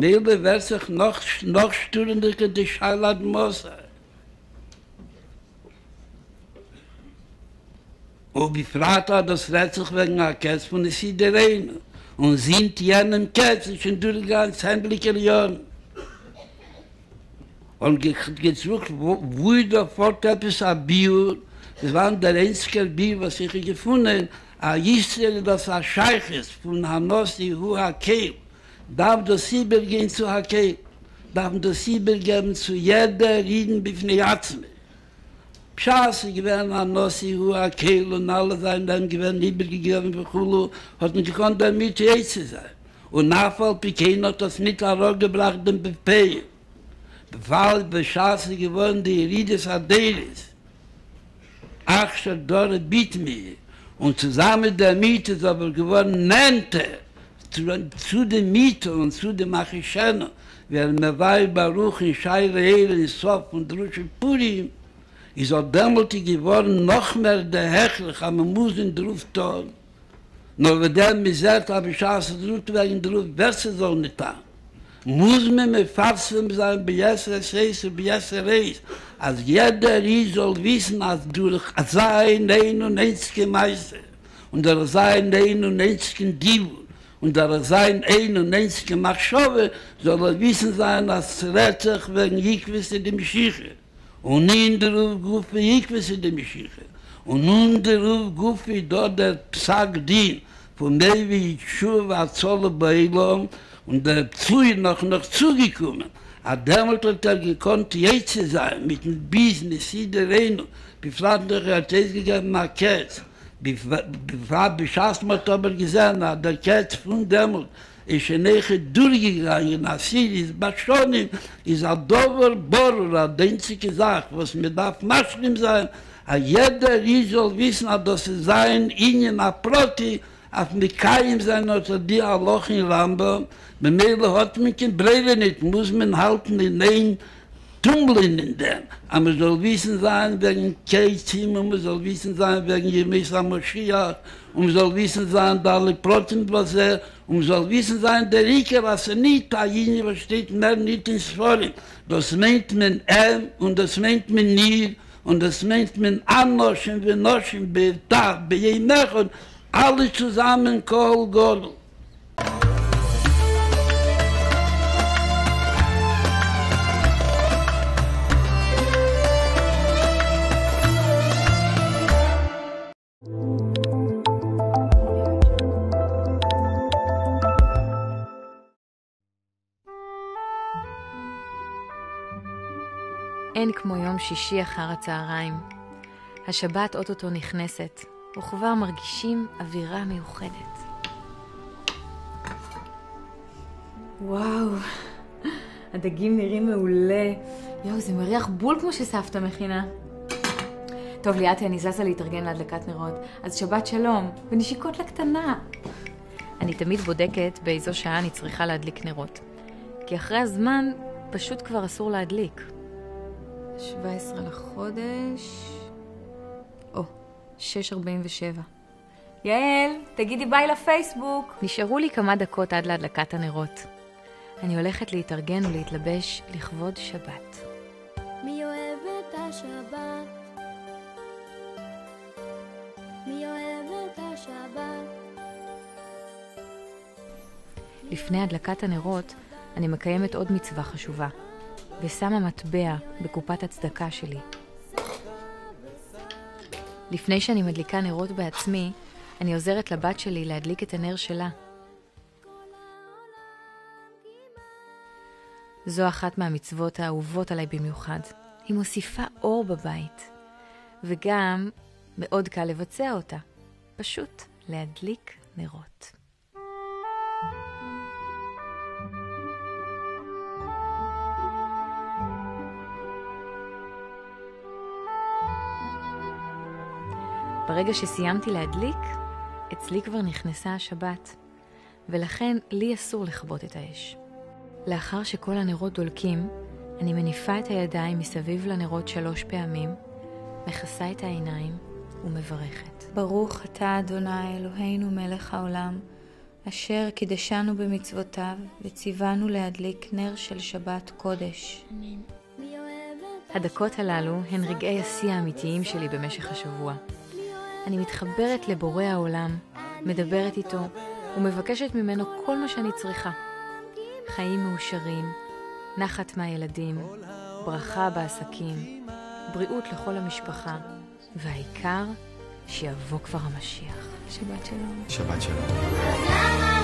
Meile wird sich noch stürender die Scheilat Moser. Und wie fragt das redet sich wegen der Käse von der Sidereine. Und sind jenen Käse schon durchgegangen, sämtliche Jahre. Und gesucht, wo der Vorteil ein Bio, das war der einzige Bio, was ich gefunden habe, Israel, das ein Scheich ist, von Hanossi, Hu Hakeil. Darf das Sibel gehen zu Hakeil, darf das Sibel geben zu jeder Rieden bifnei Atzme. Pschaße gewähren Hanossi, Hu Hakeil und alle seien dann gewähren übergegeben für Chulu, hat nicht gekonnt damit Jäse sein. Und Nachfall Pekin hat das nicht herausgebracht, den Befehl. Befall beschaße geworden, die Rides Adelis. Achscher Dore Bitmi. Und zusammen der Miete ist aber geworden, nennte zu den Mieten und zu den Machischenen, während Mewai Baruch in Scheire Ehle, in Sof und Drusche Purim, ist auch dämmelt geworden, noch mehr der Hechlich, aber man muss ihn drauf tun. Nur wenn der Misert habe ich aus der wegen drauf, besser soll nicht tun. Muss man mit Fassem sein, bei Jesser Reis und bei Jesser Reis. Als jeder Ries soll wissen, als durch sein ein und einzigen Meister und der sein ein und einzigen Divu und der sein ein und einzigen Machschove soll wissen sein, als rät sich wegen Jikwisse dem Schiche. Und in der Ruf Gufi Jikwisse dem Schiche. Und nun der Ruf Gufi dort der Psag Din von Nevi Schuhe Zolle Beilom und der Psui noch zugekommen. Damals hat gekonnt, jetzt zu sein, mit dem Business, der Reno, befragt hat es gegeben, Marquez. Beschaßt man aber gesehen, der Kerz von damals ist nicht durchgegangen, Assyris, Baschonim, ist ein Dover Bohrer, die einzige Sache, was mir darf Maschlim sein, jeder soll wissen, dass es sein, ihnen Proti, auf Mikaim sein, oder die Aloch in Rambam, bei mir hat man kein Brille nicht, muss man halten in ein Tummeln in dem. Aber man soll wissen sein wegen Keizim, und man soll wissen sein wegen Jemesa Moschiach, und man soll wissen sein, da alle Protein, was und man soll wissen sein, der Rieker, was nicht, da jene, was steht, mehr nicht ins Forum. Das meint man und das meint man nie, und das meint man Anoschen, Venoschen, Betach, Bejemech, und alle zusammen, Kol Godel. אין כמו יום שישי אחר הצהריים. השבת אוטוטו נכנסת, וכבר מרגישים אווירה מיוחדת. וואו, הדגים נראים מעולה. יואו, זה מריח בול כמו שסבתא מכינה. טוב, ליאתי, אני זזה להתארגן להדלקת נרות. אז שבת שלום, ונשיקות לקטנה. אני תמיד בודקת באיזו שעה אני צריכה להדליק נרות. כי אחרי הזמן פשוט כבר אסור להדליק. 17 לחודש... 6:47. יעל, תגידי ביי לפייסבוק. נשארו לי כמה דקות עד להדלקת הנרות. אני הולכת להתארגן ולהתלבש לכבוד שבת. מי אוהב את השבת? מי אוהב את השבת? לפני הדלקת הנרות אני מקיימת עוד מצווה חשובה. ושמה מטבע בקופת הצדקה שלי. לפני שאני מדליקה נרות בעצמי, אני עוזרת לבת שלי להדליק את הנר שלה. זו אחת מהמצוות האהובות עליי במיוחד. היא מוסיפה אור בבית, וגם מאוד קל לבצע אותה. פשוט להדליק נרות. ברגע שסיימתי להדליק, אצלי כבר נכנסה השבת, ולכן לי אסור לכבות את האש. לאחר שכל הנרות דולקים, אני מניפה את הידיים מסביב לנרות 3 פעמים, מכסה את העיניים ומברכת. ברוך אתה אדוני אלוהינו מלך העולם, אשר קידשנו במצוותיו וציוונו להדליק נר של שבת קודש. מי אוהב את הדקות הללו הן רגעי השיא האמיתיים שלי במשך השבוע. אני מתחברת לבורא העולם, מדברת איתו ומבקשת ממנו כל מה שאני צריכה. חיים מאושרים, נחת מהילדים, ברכה בעסקים, בריאות לכל המשפחה, והעיקר שיבוא כבר המשיח. שבת שלום. שבת שלום.